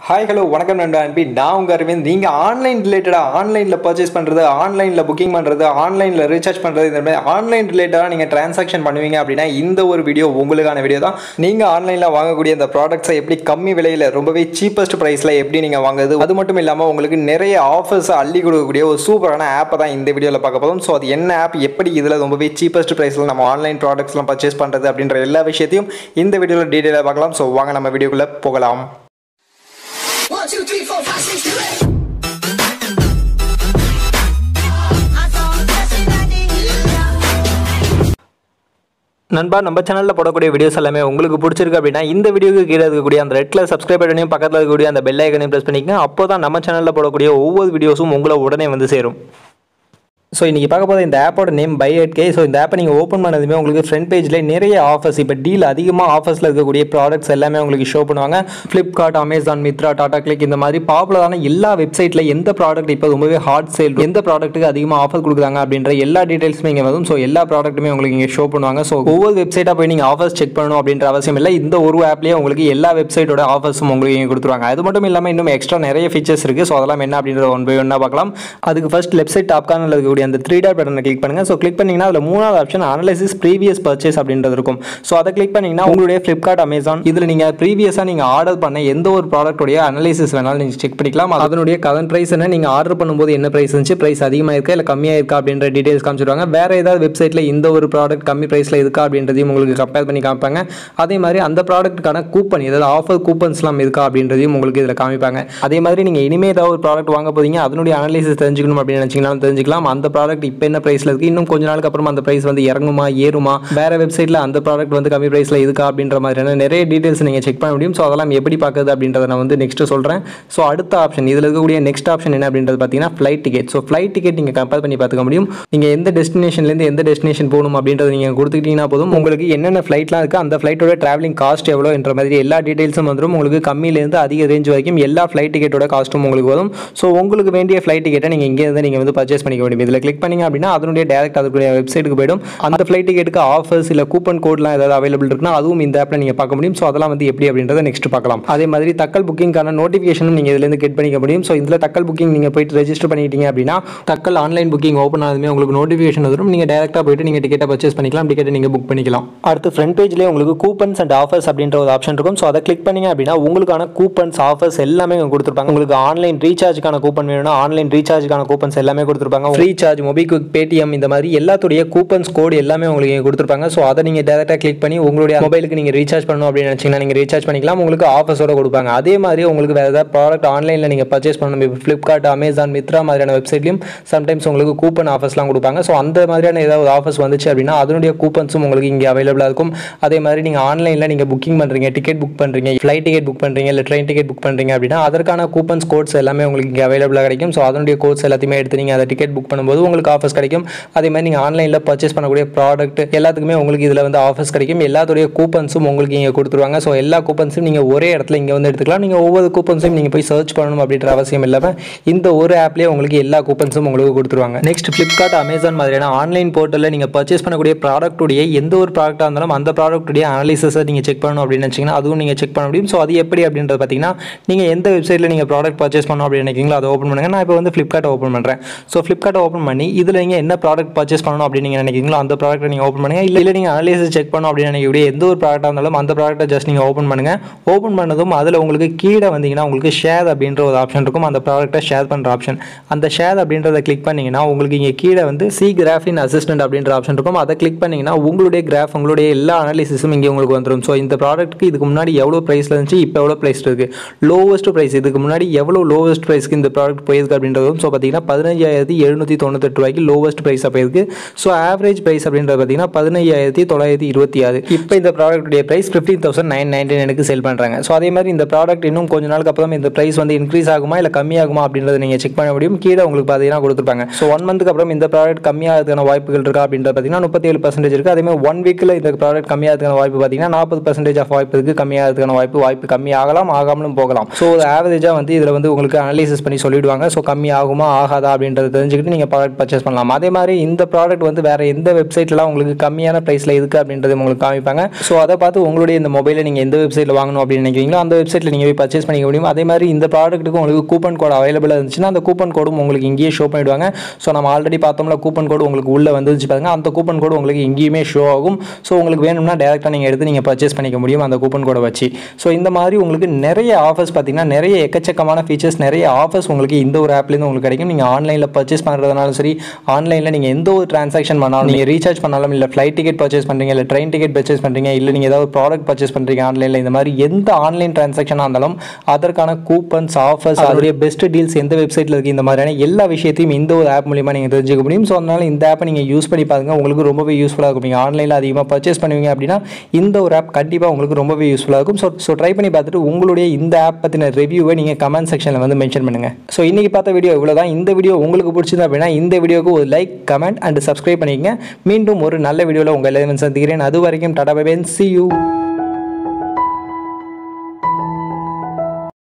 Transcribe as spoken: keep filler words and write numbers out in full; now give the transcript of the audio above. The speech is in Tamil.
ஹாய் ஹலோ வணக்கம் நண்பா அன்பி நான் உங்கள் அரவிந்த். நீங்கள் ஆன்லைன் ரிலேட்டடாக ஆன்லைனில் பர்ச்சேஸ் பண்ணுறது, ஆன்லைனில் புக்கிங் பண்ணுறது, ஆன்லைனில் ரீசார்ஜ் பண்ணுறது, இந்த மாதிரி ஆன்லைன் ரிலேட்டடாக நீங்கள் டிரான்சாக்ஷன் பண்ணுவீங்க அப்படின்னா இந்த ஒரு வீடியோ உங்களுக்கான வீடியோ தான். நீங்கள் ஆன்லைனில் வாங்கக்கூடிய அந்த ப்ராடக்ட்ஸை எப்படி கம்மி விலையில் ரொம்பவே சீப்பஸ்ட் ப்ரைஸில் எப்படி நீங்கள் வாங்குறது, அது மட்டும் இல்லாமல் உங்களுக்கு நிறைய ஆஃபர்ஸை அள்ளி கொடுக்கக்கூடிய ஒரு சூப்பரான ஆப்பை தான் இந்த வீடியோவில் பார்க்க போதும். ஸோ அது என்ன ஆப், எப்படி இதில் ரொம்பவே சீப்பஸ்ட் ப்ரைஸில் நம்ம ஆன்லைன் ப்ராடக்ட்ஸ்லாம் பர்ச்சேஸ் பண்ணுறது அப்படின்ற எல்லா விஷயத்தையும் இந்த வீடியோவில் டீட்டெயிலாக பார்க்கலாம். ஸோ வாங்க நம்ம வீடியோக்குள்ளே போகலாம். One, two, three, four, five, six, seven, eight. நண்பா, நம்ம சேனலில் போடக்கூடிய வீடியோஸ் எல்லாமே உங்களுக்கு பிடிச்சிருக்கு அப்படின்னா இந்த வீடியோக்கு கீழே இருக்கக்கூடிய அந்த ரெட் கலர் சப்ஸ்கிரைப் பட்டனையும் பக்கத்தில் இருக்கக்கூடிய அந்த பெல் ஐக்கனையும் ப்ரெஸ் பண்ணிக்கங்க. அப்போ தான் நம்ம சேனலில் போடக்கூடிய ஒவ்வொரு வீடியோஸும் உங்களை உடனே வந்து சேரும். ஸோ இன்றைக்கி பார்க்க போது இந்த ஆப்போட name by eight K. So இந்த ஆப்பை நீங்கள் ஓப்பன் பண்ணதுமே உங்களுக்கு ஃப்ரண்ட் பேஜில் நிறைய ஆஃபர்ஸ், இப்போ டீல் அதிகமாக ஆஃபர்ஸில் இருக்கக்கூடிய ப்ராடக்ட்ஸ் எல்லாமே உங்களுக்கு ஷோ பண்ணுவாங்க. ஃப்ளிப்கார்ட், அமேசான், மித்ரா, டாடா கிளிக், இந்த மாதிரி பாப்புலரான எல்லா வெப்சைட்டில் எந்த ப்ராடக்ட் இப்போ ரொம்பவே ஹாட் சேல், எந்த ப்ராடக்ட்டுக்கு அதிகமாக ஆஃபர் கொடுக்குறாங்க அப்படின்ற எல்லா டீட்டெயில்ஸுமே இங்கே வரும். ஸோ எல்லா ப்ராடக்ட்டுமே உங்களுக்கு இங்கே ஷோ பண்ணுவாங்க. ஸோ ஒவ்வொரு வெப்சைட்டாக போய் நீங்கள் ஆஃபர்ஸ் செக் பண்ணணும் அப்படின்ற அவசியம் இல்லை. இந்த ஒரு ஆப்லேயே உங்களுக்கு எல்லா வெப்சைட்டோட ஆஃபர்ஸும் உங்களுக்கு இங்கே கொடுத்துருவாங்க. அது மட்டும் இல்லாமல் இன்னும் எக்ஸ்ட்ரா நிறைய ஃபீச்சர்ஸ் இருக்குது. ஸோ அதெல்லாம் என்ன அப்படின்ற ஒன் பை ஒன்னாக பார்க்கலாம். அதுக்கு ஃபர்ஸ்ட் லெஃப்ட் சைட் டாப் கார்னரில் இருக்கக்கூடிய அந்த த்ரீ டாட் பட்டனை கிளிக் பண்ணுங்க. ஸோ கிளிக் பண்ணீங்கன்னா அதில் மூணாவது ஆப்ஷன் அனலைசிஸ் ப்ரீவியஸ் பர்ச்சேஸ் அப்படின்றது இருக்கும். ஸோ அதை கிளிக் பண்ணீங்கன்னா உங்களுடைய ஃப்ளிப்கார்ட், அமேசான் இதில் நீங்கள் ப்ரீவியஸாக நீங்கள் ஆர்டர் பண்ண எந்த ஒரு ப்ராடக்டோடைய அனலைசிஸ் வேணாலும் நீங்கள் செக் பண்ணிக்கலாம். அதனுடைய கரண்ட் ப்ரைஸ் என்ன, நீங்கள் ஆர்டர் பண்ணும்போது என்ன ப்ரைஸ் இருந்துச்சு, ப்ரைஸ் அதிகமாக இருக்கா இல்லை கம்மியாக இருக்கா அப்படின்ற டீடைல்ஸ் காமிச்சிருவாங்க. வேறு ஏதாவது வெப்சைட்டில் இந்த ஒரு ப்ராடக்ட் கம்மி ப்ரைஸில் இருக்கா அப்படின்றதையும் உங்களுக்கு கம்பேர் பண்ணி காமிப்பாங்க. அதே மாதிரி அந்த ப்ராடக்ட்டுக்கான கூப்பன், ஏதாவது ஆஃபர் கூப்பன்ஸ்லாம் இருக்கா அப்படின்றதையும் உங்களுக்கு இதில் காமிப்பாங்க. அதே மாதிரி நீங்கள் இனிமேல் ஏதாவது ஒரு ப்ராடக்ட் வாங்க போறீங்க, அதனுடைய அனலைசிஸ் தெரிஞ்சுக்கணும் அப்படின்னு நினச்சிங்கனாலும் தெரிஞ்சுக்கலாம். அந்த ப்ராடக்ட் இப்போ என்ன ப்ரைஸில் இருக்குது, இன்னும் கொஞ்ச நாளுக்கு அப்புறம் அந்த பிரைஸ் வந்து இறங்குமா ஏறுமா, வேற வெப்சைட்ல அந்த ப்ராடக்ட் வந்து கம்மி பிரைஸ்ல இருக்கா அப்படின்ற மாதிரியான நிறைய டீடைல்ஸ் நீங்க செக் பண்ண முடியும். ஸோ அதெல்லாம் எப்படி பார்க்குறது அப்படின்றத நான் வந்து நெக்ஸ்ட் சொல்றேன். ஸோ அடுத்த ஆப்ஷன், இதில் இருக்கக்கூடிய நெக்ஸ்ட் ஆப்ஷன் என்ன அப்படின்றது பார்த்தீங்கன்னா flight ticket. So flight ticket நீங்கள் கம்பேர் பண்ணி பார்த்துக்க முடியும். நீங்கள் எந்த டெஸ்டினேஷன்லேருந்து எந்த டெஸ்டினேஷன் போகணும் அப்படின்றத நீங்கள் கொடுத்துக்கிட்டீங்கன்னா போதும், உங்களுக்கு என்னென்ன ஃப்ளைட்லாம் இருக்குது, அந்த ஃப்ளைட்டோட டிராவலிங் காஸ்ட் எவ்வளோ என்ற மாதிரி எல்லா டீடைல்ஸும் வந்துடும். உங்களுக்கு கம்மியிலேருந்து அதிக ரேஞ்ச் வரைக்கும் எல்லா ஃப்ளைட் டிக்கெட்டோட காஸ்ட்டும் உங்களுக்கு வரும். ஸோ உங்களுக்கு வேண்டிய ஃப்ளைட் டிக்கெட்டை நீங்கள் இங்கே இருந்து நீங்கள் வந்து பர்ச்சேஸ் பண்ணிக்க முடியும். இதில் கிளிக் பண்ணீங்க அப்படின்னா அதனுடைய டேரக்ட் அதுக்குரிய வெப்சைட்டுக்கு போய்டும். அந்த ஃப்ளைட் டிக்கெட்டுக்கு ஆஃபர்ஸ் இல்லை கூப்பன் கோட்லாம் ஏதாவது அவைலபிள் இருக்குன்னா அதுவும் இந்த ஆப்பில் நீங்கள் பார்க்க முடியும். ஸோ அதெல்லாம் வந்து எப்படி அப்படின்றத நெக்ஸ்ட் பார்க்கலாம். அதே மாதிரி தக்கல் புக்கிங்கான நோட்டிஃபிகேஷனும் நீங்கள் இதுலேருந்து கெட் பண்ணிக்க முடியும். ஸோ இதில் தக்கல் புக்கிங் நீங்கள் போயிட்டு ரெஜிஸ்டர் பண்ணிட்டீங்க அப்படின்னா தக்கல் ஆன்லைன் புக்கிங் ஓப்பன் ஆனதுமே உங்களுக்கு நோட்டிஃபிகேஷன் வரும். நீங்கள் டேரெக்டாக போயிட்டு நீங்கள் டிக்கெட்டை பர்ச்சேஸ் பண்ணிக்கலாம், டிக்கெட்டை நீங்கள் புக் பண்ணிக்கலாம். அடுத்து ஃப்ரண்ட் பேஜ்லேயே உங்களுக்கு கூப்பன்ஸ் அண்ட் ஆஃபர்ஸ் அப்படின்ற ஒரு ஆப்ஷன் இருக்கும். ஸோ அதை கிளிக் பண்ணிங்க அப்படின்னா உங்களுக்கான கூப்பன்ஸ், ஆஃபர்ஸ் எல்லாமே கொடுத்துருப்பாங்க. உங்களுக்கு ஆன்லைன் ரீசார்ஜுக்கான கூப்பன் வேணும்னா ஆன்லைன் ரீசார்ஜுக்கான கூப்பன்ஸ் எல்லாமே கொடுத்துருப்பாங்க. ஃப்ரீ சார்ஜ், மொபிக்விக், பேடிஎம், இந்த மாதிரி எல்லாத்துடைய கூப்பன்ஸ் கோட் எல்லாமே உங்களுக்கு கொடுத்துருப்பாங்க. ஸோ அதை நீங்கள் டேரெக்டாக கிளிக் பண்ணி உங்களுடைய மொபைலுக்கு நீங்கள் ரீசார்ஜ் பண்ணணும் அப்படின்னு நினச்சிங்கன்னா நீங்கள் ரீசார்ஜ் பண்ணிக்கலாம். உங்களுக்கு ஆஃபர்ஸோட கொடுப்பாங்க. அதே மாதிரி உங்களுக்கு வேறு ஏதாவது ப்ராடக்ட் ஆன்லைனில் நீங்கள் பர்ச்சேஸ் பண்ணணும், இப்போ ஃப்ளிப்கார்ட், அமேசான், மித்ரா மாதிரியான வெப்சைட்லையும் சம்டைம்ஸ் உங்களுக்கு கூப்பன் ஆஃபர்ஸ்லாம் கொடுப்பாங்க. ஸோ அந்த மாதிரியான ஏதாவது ஆஃபர்ஸ் வந்துச்சு அப்படின்னா அதனுடைய கூப்பன்ஸும் உங்களுக்கு இங்கே அவைலபிளாக இருக்கும். அதே மாதிரி நீங்கள் ஆன்லைனில் நீங்கள் புக்கிங் பண்ணுறீங்க, டிக்கெட் புக் பண்ணுறீங்க, ஃப்ளைட் டிக்கெட் புக் பண்ணுறீங்க, இல்லை ட்ரெயின் டிக்கெட் புக் பண்ணுறீங்க அப்படின்னா அதற்கான கூப்பன்ஸ் கோட்ஸ் எல்லாமே உங்களுக்கு இங்கே அவைலபிளாக கிடைக்கும். ஸோ அதனுடைய கோட்ஸ் எல்லாத்தையுமே எடுத்து நீங்கள் அதை டிக்கெட் புக் பண்ணும்போது உங்களுக்கு ஆஃபர்ஸ் கிடைக்கும். அதே மாதிரி நீங்கள் ஆன்லைனில் பர்ச்சேஸ் பண்ணக்கூடிய ப்ராடக்ட் எல்லாத்துக்குமே உங்களுக்கு இதில் வந்து ஆஃபர்ஸ் கிடைக்கும். எல்லாத்துடைய கூப்பன்ஸும் உங்களுக்கு இங்கே கொடுத்துருவாங்க. ஸோ எல்லா கூப்பன்ஸும் நீங்கள் ஒரே இடத்துல இங்கே வந்து எடுத்துக்கலாம். நீங்கள் ஒவ்வொரு கூப்பன்ஸும் நீங்கள் போய் சர்ச் பண்ணணும் அப்படின்ற அவசியம் இல்லாமல் இந்த ஒரு ஆப்லேயே உங்களுக்கு எல்லா கூப்பன்ஸும் உங்களுக்கு கொடுத்துருவாங்க. நெக்ஸ்ட் ஃப்ளிப்கார்ட், அமேசான் மாதிரியான ஆன்லைன் போர்ட்டலில் நீங்கள் பர்ச்சேஸ் பண்ணக்கூடிய ப்ராடக்ட்டுடைய எந்த ஒரு ப்ராடக்டாக இருந்தாலும் அந்த ப்ராடக்ட்டுடைய அனாலிசிஸை நீங்கள் செக் பண்ணணும் அப்படின்னு நினச்சிங்கன்னா அதுவும் நீங்கள் செக் பண்ண முடியும். ஸோ அது எப்படி அப்படின்றது பார்த்தீங்கன்னா நீங்கள் எந்த வெப்சைட்டில் நீங்கள் ப்ராடக்ட் பர்ச்சேஸ் பண்ணணும் அப்படின்னு நினைக்கிறீங்களோ அதை ஓப்பன் பண்ணுங்கள். நான் இப்போ வந்து ஃப்ளிப்கார்ட் ஓப்பன் பண்ணுறேன். ஸோ ஃப்ளிப்கார்ட் ஓப்பன் பண்ணி இதில் நீங்கள் என்ன ப்ராடக்ட் பர்ச்சேஸ் பண்ணணும் அப்படின்னு நீங்கள் நினைக்கிறீங்களோ அந்த ப்ராடக்ட்டை நீங்கள் ஓப்பன் பண்ணுங்கள். இல்லை இல்லை நீங்கள் அனலைசிஸ் செக் பண்ணணும் அப்படின்னு நினைக்கக்கூடிய எந்த ஒரு ப்ராடக்டாக இருந்தாலும் அந்த ப்ராடக்ட்டை ஜஸ்ட் நீங்கள் ஓப்பன் பண்ணுங்கள். ஓப்பன் பண்ணதும் அதில் உங்களுக்கு கீழே வந்தீங்கன்னா உங்களுக்கு ஷேர் அப்படின்ற ஒரு ஆப்ஷன் இருக்கும். அந்த ப்ராடக்ட்டை ஷேர் பண்ணுற ஆப்ஷன், அந்த ஷேர் அப்படின்றத கிளிக் பண்ணிங்கன்னா உங்களுக்கு இங்கே கீழே வந்து சி கிராஃப் இன் அசிஸ்டன்ட் அப்படின்ற ஆப்ஷன் இருக்கும். அதை கிளிக் பண்ணிங்கன்னா உங்களுடைய கிராஃப், உங்களுடைய எல்லா அனாலிசிஸும் இங்கே உங்களுக்கு வந்துடும். ஸோ இந்த ப்ராடக்ட்டுக்கு இதுக்கு முன்னாடி எவ்வளோ ப்ரைஸில் இருந்துச்சு, இப்போ எவ்வளோ ப்ரைஸ் இருக்குது, லோவஸ்ட் ப்ரைஸ், இதுக்கு முன்னாடி எவ்வளோ லோவஸ்ட் ப்ரைஸ்க்கு இந்த ப்ராடக்ட் போயிருக்கு அப்படின்றதும். ஸோ பார்த்தீங்கன்னா பதினஞ்சாயிரத்தி எழுநூற்றி தொண்ணூத்தெட்டு ரூபாய்க்கு லோவஸ்ட் ப்ரைஸாக போயிருக்கு. ஸோ ஆவரேஜ் ப்ரைஸ் அப்படின்றது பார்த்தீங்கன்னா பதினையாயிரத்தி தொள்ளாயிரத்தி இருபத்தி ஆறு. இப்போ இந்த ப்ராடக்ட்டுடைய price fifteen thousand nine ninety நைனுக்கு சேல் பண்ணுறாங்க. ஸோ அதே மாதிரி இந்த ப்ராடக்ட் இன்னும் கொஞ்ச நாளுக்கு அப்புறம் இந்த ப்ரைஸ் வந்து இன்க்ரீஸ் ஆகுமா இல்லை கம்மியாகுமா அப்படின்றத நீங்கள் செக் பண்ண முடியும். கீழே உங்களுக்கு பார்த்தீங்கன்னா கொடுத்துருப்பாங்க. ஸோ ஒன் மந்த்துக்கு அப்புறம் இந்த ப்ராடக்ட் கம்மியாகிறதுக்கான வாய்ப்புகள் இருக்கா அப்படின்றது பார்த்தீங்கன்னா முப்பத்தி ஏழு பர்சன்டேஜ் இருக்குது. அதே மாதிரி ஒன் வீக்கில் இந்த ப்ராடக்ட் கம்மியாகிறதுக்கான வாய்ப்பு பார்த்தீங்கன்னா நாற்பது பர்சன்டேஜ் ஆஃப் வாய்ப்பு இருக்குது. கம்மியாகிறதுக்கான வாய்ப்பு வாய்ப்பு கம்மி ஆகலாம், ஆகாமலும் போகலாம். ஸோ ஒரு ஆவரேஜாக வந்து இதில் வந்து உங்களுக்கு அனலைசிஸ் பண்ணி சொல்லிடுவாங்க. ஸோ கம்மி ஆகுமா ஆகாதா அப்படின்றத தெரிஞ்சுக்கிட்டு நீங்கள் ப்ராடக்ட் பர்ச்சேஸ் பண்ணலாம். அதே மாதிரி இந்த ப்ராடக்ட் வந்து வேறு எந்த வெப்சைட்லாம் உங்களுக்கு கம்மியான ப்ரைஸில் இருக்குது அப்படின்றது உங்களுக்கு காமிப்பாங்க. ஸோ அதை பார்த்து உங்களுடைய இந்த மொபைலை நீங்கள் எந்த வெப்சைட்டில் வாங்கணும் அப்படின்னு நினைக்கிறீங்களோ அந்த வெப்சைட்டில் நீங்கள் போய் பர்ச்சேஸ் பண்ணிக்க முடியும். அதே மாதிரி இந்த ப்ராடக்ட்டுக்கு உங்களுக்கு கூப்பன் கோட் அவைலபிளாக இருந்துச்சுன்னா அந்த கூப்பன் கோடும் உங்களுக்கு இங்கேயே ஷோ பண்ணிவிடுவாங்க. ஸோ நம்ம ஆல்ரெடி பார்த்தோம்ல கூப்பன் கோடு உங்களுக்கு உள்ளே வந்துச்சு பாருங்க, அந்த கூப்பன் கோடு உங்களுக்கு இங்கேயுமே ஷோ ஆகும். ஸோ உங்களுக்கு வேணும்னா டேரெக்டாக நீங்கள் எடுத்து நீங்கள் பர்ச்சேஸ் பண்ணிக்க முடியும் அந்த கூப்பன் கோடை வச்சு. ஸோ இந்த மாதிரி உங்களுக்கு நிறைய ஆஃபர்ஸ் பார்த்தீங்கன்னா நிறைய எக்கச்சக்கமான ஃபீச்சர்ஸ் நிறைய ஆஃபர்ஸ் உங்களுக்கு இந்த ஒரு ஆப்லேருந்து உங்களுக்கு கிடைக்கும். நீங்கள் ஆன்லைனில் பர்ச்சேஸ் பண்ணுறதுனாலும் சரி, ஆன்லைனில் நீங்கள் எந்த ஒரு டிரான்சாக்ஷன் பண்ணாலும், நீங்கள் ரீசார்ஜ் பண்ணாலும், இல்லை ஃப்ளைட் டிக்கெட் பர்ச்சேஸ் பண்ணுறீங்க, இல்லை ட்ரெயின் டிக்கெட் பர்ச்சேஸ் பண்ணுறீங்க, இல்லை நீங்கள் ஏதாவது ப்ராடக்ட் பர்ச்சேஸ் பண்ணுறீங்க ஆன்லைனில், இந்த மாதிரி எந்த ஆன்லைன் டிரான்சாக்ஷனாக இருந்தாலும் அதற்கான கூப்பன்ஸ் ஆஃபர்ஸ் அதோடைய பெஸ்ட் டீல்ஸ் எந்த வெப்சைட்டில் இருக்குது இந்த மாதிரியான எல்லா விஷயத்தையும் இந்த ஒரு ஆப் மூலிமா நீங்கள் தெரிஞ்சுக்க முடியும். ஸோ அதனால் இந்த ஆப்பை நீங்கள் யூஸ் பண்ணி பாருங்க, உங்களுக்கு ரொம்பவே யூஸ்ஃபுல்லாக இருக்கும். நீங்கள் ஆன்லைனில் அதிகமாக பர்ச்சேஸ் பண்ணுவீங்க அப்படின்னா இந்த ஒரு ஆப் கண்டிப்பாக உங்களுக்கு ரொம்பவே யூஸ்ஃபுல்லாக இருக்கும். ஸோ ஸோ ட்ரை பண்ணி பார்த்துட்டு உங்களுடைய இந்த ஆப் பற்றின ரிவ்யூவை நீங்கள் கமெண்ட் செக்ஷனில் வந்து மென்ஷன் பண்ணுங்கள். ஸோ இன்றைக்கி பார்த்த வீடியோ இவ்வளோ தான். இந்த வீடியோ உங்களுக்கு பிடிச்சிருந்தா அப்படின்னா இந்த வீடியோக்கு ஒரு லைக், கமெண்ட் அண்ட் சப்ஸ்கிரைப் பண்ணிக்கங்க. மீண்டும் ஒரு நல்ல வீடியோவில் உங்கள் எல்லாரும் சந்திக்கிறேன். அது வரைக்கும் tata bye bye, see you.